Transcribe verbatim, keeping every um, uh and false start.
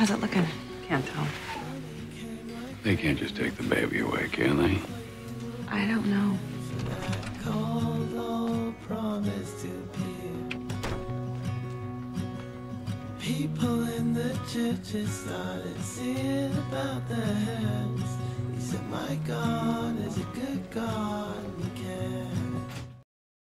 How's it looking? Can't tell. They can't just take the baby away, can they? I don't know. People in the churches started singing about their heads. He said, my God is a good God, we can